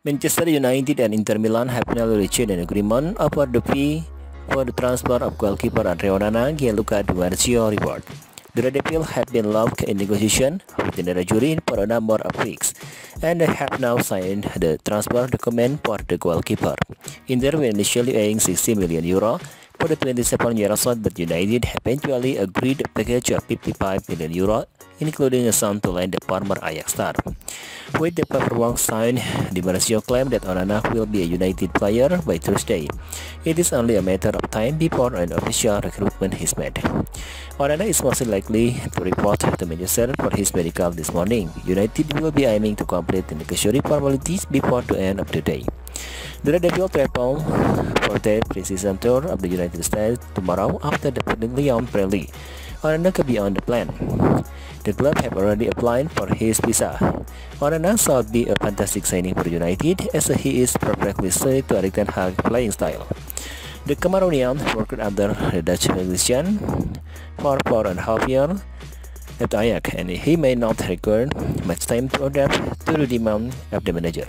Manchester United and Inter Milan have now reached an agreement over the fee for the transfer of goalkeeper Andre Onana, Gianluca Di Marzio report. The Red Devils have been locked in negotiation with the Nerazzurri for a number of weeks, and they have now signed the transfer document for the goalkeeper. Inter were initially paying 60 million euro for the 27-year-old, but United eventually agreed a package of 55 million euro, including a sum to lend the former Ajax star. With the paperwork signed, Di Marzio claimed that Onana will be a United player by Thursday. It is only a matter of time before an official recruitment is made. Onana is most likely to report to Manchester for his medical this morning. United will be aiming to complete the necessary formalities before the end of the day. The Red Devils travel for the pre-season tour of the United States tomorrow after the Lyon Premier. Onana could be on the plan. The club have already applied for his visa. Onana should be a fantastic signing for United, as he is perfectly suited to Erik ten Hag playing style. The Cameroonian worked under the Dutch musician for 4.5 years at Ajax, and he may not require much time to adapt to the demand of the manager.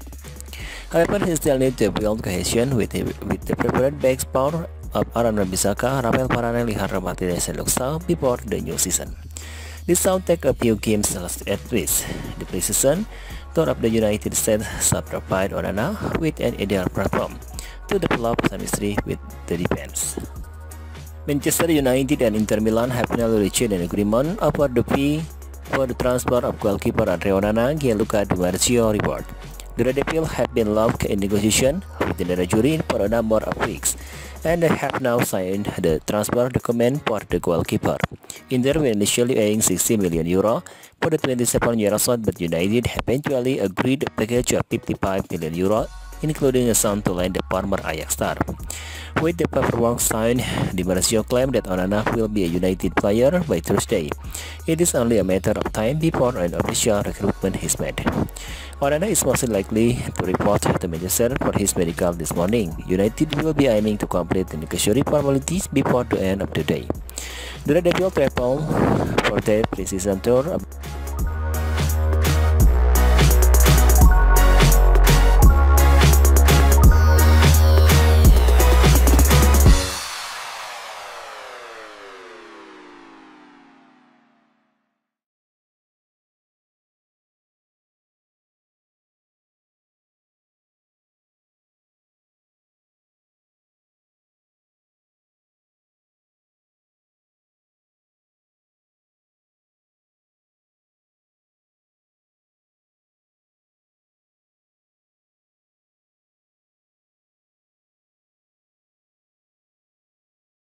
However, he still needs to build cohesion with the preferred back spot of Aaron Wan-Bissaka, Rafael Varane, Lisandro Martinez, and Luke Shaw before the new season. This will take a few games at least. The pre-season tour of the United States shall provide Onana with an ideal platform to develop chemistry with the defense. Manchester United and Inter Milan have now reached an agreement over the fee for the transfer of goalkeeper Andre Onana, Gianluca Di Marzio report. The Red Devils have been locked in negotiation with the Nerazzurri for a number of weeks, and they have now signed the transfer document for the goalkeeper. Inter were initially paying 60 million euro for the 27-year-old, but United eventually agreed a package of 55 million euro, including a sum to lend the former Ajax star. With the paperwork signed, Di Marzio claimed that Onana will be a United player by Thursday. It is only a matter of time before an official recruitment is made. Onana is most likely to report to Manchester for his medical this morning. United will be aiming to complete the necessary formalities before the end of the day. The Red Devils travel for the pre-season tour